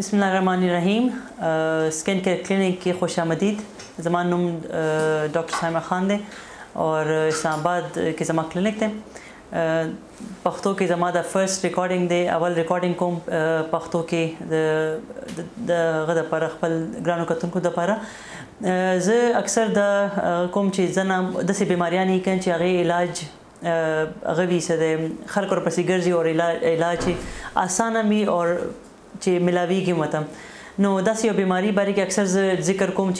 بسم الله الرحمن الرحیم. سکن کیر کلینک کې خوش آمدید. زما نوم ډاکټر سایمه خان دی اور اسلام آباد کې زما کلینک دی. پښتو کې زما د فرست ریکارډینګ دی، اول ریکارډینګ کوم پښتو کې د غد پر خپل ګرانو کتونکو د لپاره. زه اکثر د کوم چې زنه داسې بیماریانې کوي چې هغې علاج هغه وي څه دی خلکو ورپسې ګرځي او علاج اسانه وي او چې ملاویږي مته. نو داسې یو بیماری باره کې اکثر زه ذکر کوم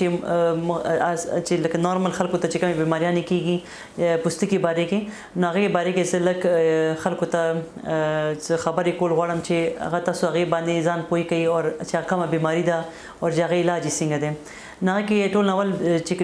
چې لکه نارمل خلکو ته چې کومې بیماریانې کېږي پوستکي باره کې، نو هغې باره کې زه لږ خلکو ته خبرې کول غواړم چې هغه تاسو هغې باندې ځان پوه کوي او چې کومه بیماري ده او چې هغې علاج یې څنګه دی. نو هغه کې ټول اول چې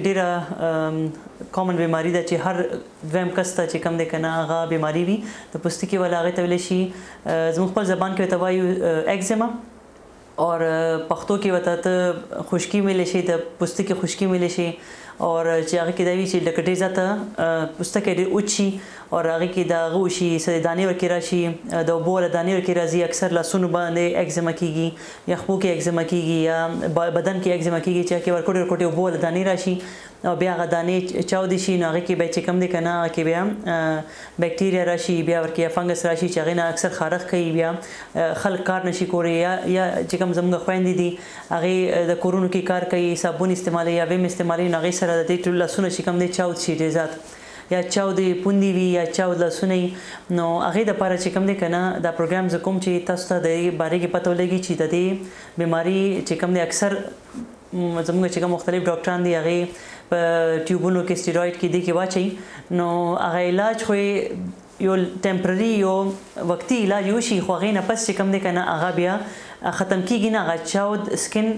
ډېره کامن بیماری ده چې هر دویم کس ته چې کوم دی که نه هغه بیماري وي د پوستکي والا، هغې ته ویلی شي زموږ خپل زبان کې ورته وایو ایگزیما، اور پښتو کې ورته ته خشکي ویلی شي، د پوستکي خشکي ویلی شي، اور چې هغه کې دا وي چې لکه ډېر زیاته پوستکی ډېر اوچ شي اور هغې کې د هغه وشي څه دانې ورکې راشي، د اوبو والا دانې ورکې راځي. اکثر لاسونو باندې ایگزیما کېږي یا خپو کې ایگزیما کېږي یا بدن کې ایگزیما کېږي چې هغې ورکوټې ورکوټې اوبو والا دانې راشي او بیا هغه دانې چاودې شي. نو هغې کې بیا چې کوم دی که نه هغه کې بیا بیکټیریا راشي، بیا ورکې یا فنګس راشي چې هغې نه اکثر خارښ کوي، بیا خلک کار نشي کولی یا چې کوم زموږ خویندې دي هغې د کورونو کې کار کوي، صابون استعمالوي یا ویم استعمالوي، نو هغې سره د دې ټول لاسونه چې کوم دی چاود شي ډېر زیات، یا چاودې پوندې وي یا چاود لاسونه وي. نو هغې دپاره چې کوم دی که نه دا پروګرام زه کوم چې تاسو ته د دې بارې کې پته ولګي چې د دې بیماري چې کوم دی اکثر زموږ چې کوم مختلف ډاکټران دي هغې په ټیوبونو کې سټیرویډ کې دې کې واچوي. نو هغه علاج خو یو ټمپرري یو وقتي علاج وشي، خو هغې نه پس چې کوم دی که نه هغه بیا ختم کېږي نه، هغه چاود سکن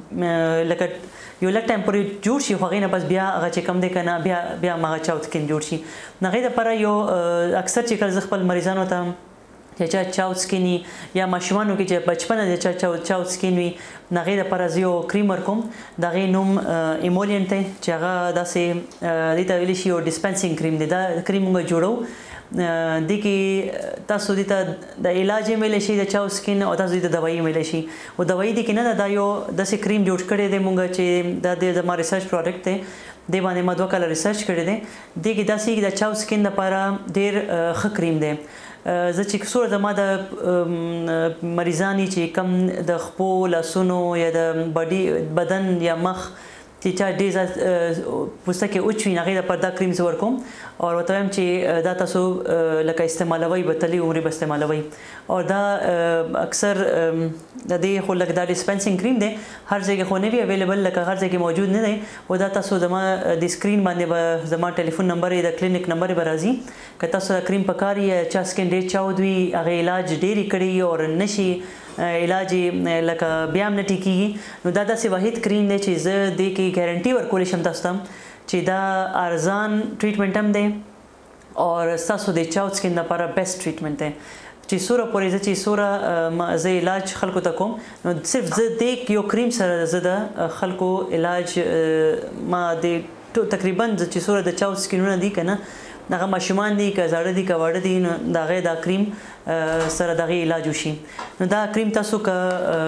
لکه یو لږ ټمپرري جوړ شي، خو هغې نه بس بیا هغه چې کوم دی که نه بیا هغه چاود سکن جوړ شي. نو هغې دپاره یو اکثر چې کله زه خپل مریضانو ته چې چا چاود سکن وي یا ماشومانو کې چې بچپنه د چا چاود سکن وي، نو هغې دپاره زه یو کریم ورکوم، د هغې نوم ایمولینټ دی چې هغه داسې دې ته ویلی شي یو ډسپنسینګ کریم دی. دا کریم موږ جوړو، دې کې تاسو دې ته د علاج یې ویلی شي د چاود سکن او تاسو دې ته دوایي ویلی شي. او دوایي دې کې نه ده، دا یو داسې کریم جوړ کړی دی موږ چې دا د زما ریسرچ پروډکټ دی، دې باندې ما 2 کاله ریسرچ کړی دی. دې کې داسې د چاود سکن دپاره ډېر ښه کریم دی. زه چې څومره زما د مریضان چې کم د خپو لاسونو یا د بدن یا مخ چې چا ډېر زیات پوستکی اوچ وي، هغې دپاره دا کریم زه ورکوم او ورته وایم چې دا تاسو لکه استعمالوئ به تللي عمرې به استعمالوئ. او دا اکثر د دې خو لکه دا ډسپنسینګ کریم دی، هر ځای کې خو نه وي اویلیبل، لکه هر ځای کې موجود نه دی. او دا تاسو زما د سکرین باندې به زما ټلیفون نمبر یې د کلینک نمبر یې به راځي. که تاسو دا کریم پکار یې چا سکن ډېر چاود وي، هغې علاج ډېر یې کړی او نشي علاج لکه بیا هم نه ټیکېږي، نو دا داسې واحد کریم دی چې زه دې کې ګارنټي ورکولی شم تاسو ته چې دا ارزان ټریټمنټ هم دی او ستاسو د چاود سکن لپاره بیسټ ټریټمنټ دی. چې څومره پورې زه چې څومره زه علاج خلکو ته کوم، نو صرف زه دې یو کریم سره زه د خلکو علاج ما د تقریبا چې څومره د چاود سکنونه دي که نه، هغه ماشومان دي که زاړه دي که واړه دي، نو د هغې دا کریم سره د هغې علاج وشي. نو دا کریم تاسو که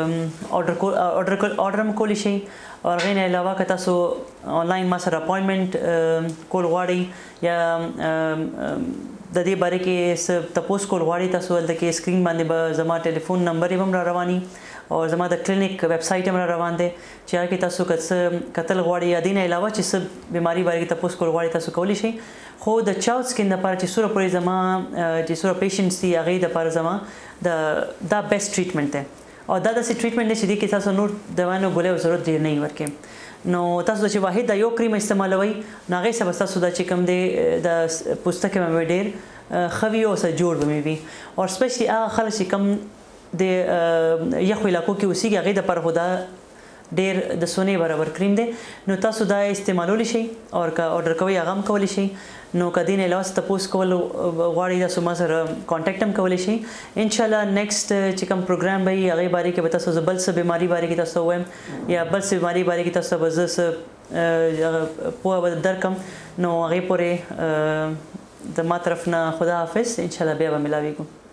آرډر هم کولی شئ او هغې نه علاوه که تاسو آنلاین ما سره اپاینټمنټ کول غواړئ یا د دې باره کې څه تپوس کول غواړئ، تاسو هلته کې سکرین باندې به زما ټلیفون نمبر یې هم را رواني او زما د کلینک ویب سایټ هم را روان دی چې هغه کې تاسو که څه کتل غواړئ یا دې نه علاوه چې څه بیماري باره کې تپوس کول غواړئ تاسو کولی شئ. خو د چاود سکن دپاره چې څومره پورې زما چې څومره پیشنټس دي هغې دپاره زما دا بیسټ ټریټمنټ دی. او دا داسې ټریټمنټ دی چې دې کې تاسو نور دوایانو ګولیو ضرورت ډېر نه وي ورکې. نو تاسو چې واحد دا یو کریم استعمالوئ، نو هغې سره به ستاسو دا چې کوم دی د پوستکی به مې ډېر ښه وي او څه جوړ به مې وي. او سپیشلی هغه خلک چې کوم د یخو علاقو کې اوسېږي هغې دپاره خو دا ډېر د سونې برابر کریم دی. نو تاسو دا استعمالولی شئ او که آرډر کوئ هغه هم کولی شئ. نو که دې نه علاوه تپوس کول غواړئ تاسو ما سره کانټیکټ هم کولی شئ. انشاءالله نیکسټ چې کوم پروګرام به وي هغې بارې کې به تاسو زه بل څه بیماري بارې کې تاسو ته ووایم یا بل څه بیماري بارې کې تاسو ته به زه څه پوهه به درکړم. نو هغې پورې د ما طرف نه خدا حافظ، انشاءالله بیا به ملاویږو.